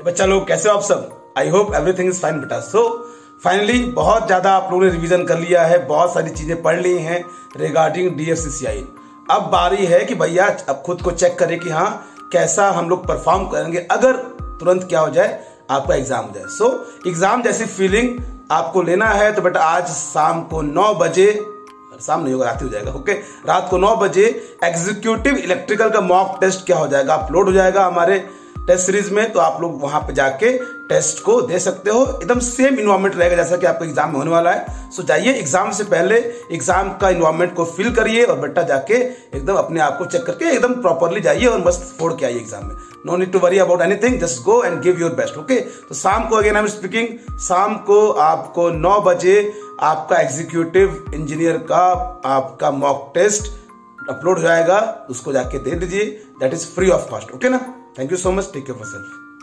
बच्चा लोग कैसे हो आप सब? I hope everything is fine बेटा। सो फाइनली बहुत ज्यादा आप लोगों ने रिवीजन कर लिया है, बहुत सारी चीजें पढ़ ली हैं रिगार्डिंग DFCCI। अब बारी है कि भैया अब खुद को चेक करें कि हाँ कैसा हम लोग परफॉर्म करेंगे अगर तुरंत क्या हो जाए, आपका एग्जाम हो जाए। सो एग्जाम जैसी फीलिंग आपको लेना है तो बेटा आज शाम को 9 बजे, शाम नहीं होगा रात ही हो जाएगा, ओके, रात को 9 बजे एग्जीक्यूटिव इलेक्ट्रिकल का मॉक टेस्ट क्या हो जाएगा, अपलोड हो जाएगा हमारे टेस्ट सीरीज में। तो आप लोग वहां पे जाके टेस्ट को दे सकते हो, एकदम सेम इन्वायरमेंट रहेगा जैसा कि आपका एग्जाम में होने वाला है। सो जाइए एग्जाम से पहले एग्जाम का इन्वायरमेंट को फील करिए और बेटा जाके एकदम अपने आप को चेक करके एकदम प्रॉपरली जाइए और मस्त फोड़ के आइए एग्जाम में। No need to worry about anything, just go and give your best, okay. तो शाम को अगेन आई एम स्पीकिंग, शाम को आपको 9 बजे आपका एग्जीक्यूटिव इंजीनियर का आपका मॉक टेस्ट अपलोड हो जाएगा, उसको जाके दे दीजिए, that is free of cost, okay ना। Thank you so much, take care of yourself.